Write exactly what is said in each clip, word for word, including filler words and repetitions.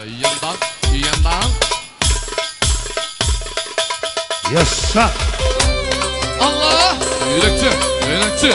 yandan, yandan. Yaşa. Allah! Yürekçi, yürekçi.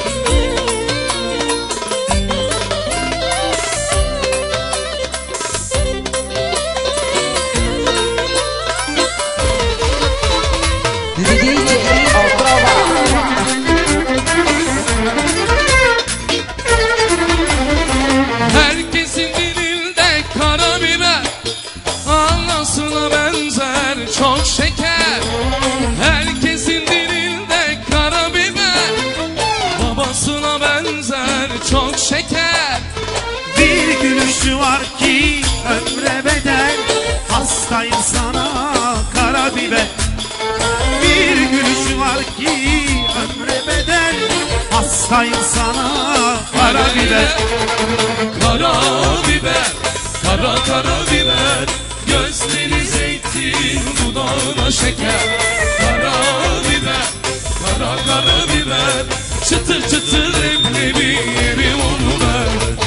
Herkesin dilinde karabiber, anasına benzer çok şeker. Herkesin dilinde karabiber, babasına benzer çok şeker. Bir gülüşü var ki ömre bedel, hastayım sana karabiber. Bir gülüşü var ki ömre bedel, hastayım sana karabiber. Karabiber, kara karabiber, gözleri zeytin, dudağına şeker. Karabiber, kara karabiber, çıtır çıtır leblebi yerim onu ver.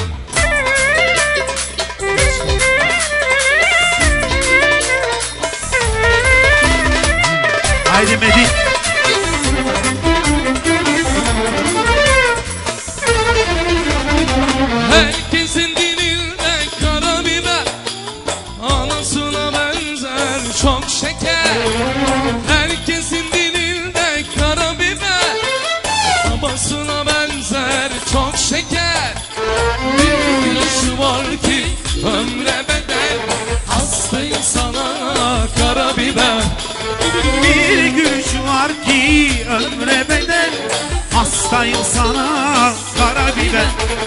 Haydi Medin. Herkesin dilinde karabiber, anasına benzer çok şeker. Herkesin dilinde karabiber, babasına benzer çok şeker. Bir gülüşü var ki ömre bedel, hastayım sana karabiber. Bir gülüşü var ki ömre bedel, hastayım sana karabiber.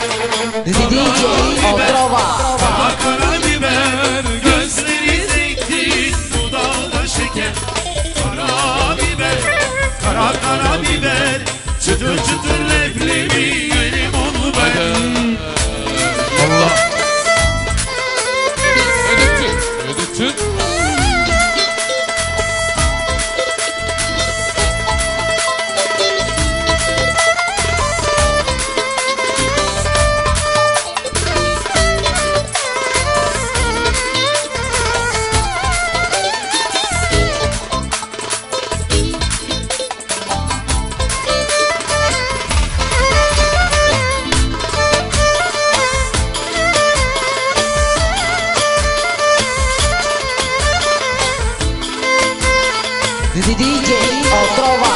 Kara karabiber, gözleri zeytin, dudağı şeker. Karabiber, kara karabiber, çıtır çıtır leblebi yerim onu ben. Allah! Edipçi, edipçi. D J Otrova.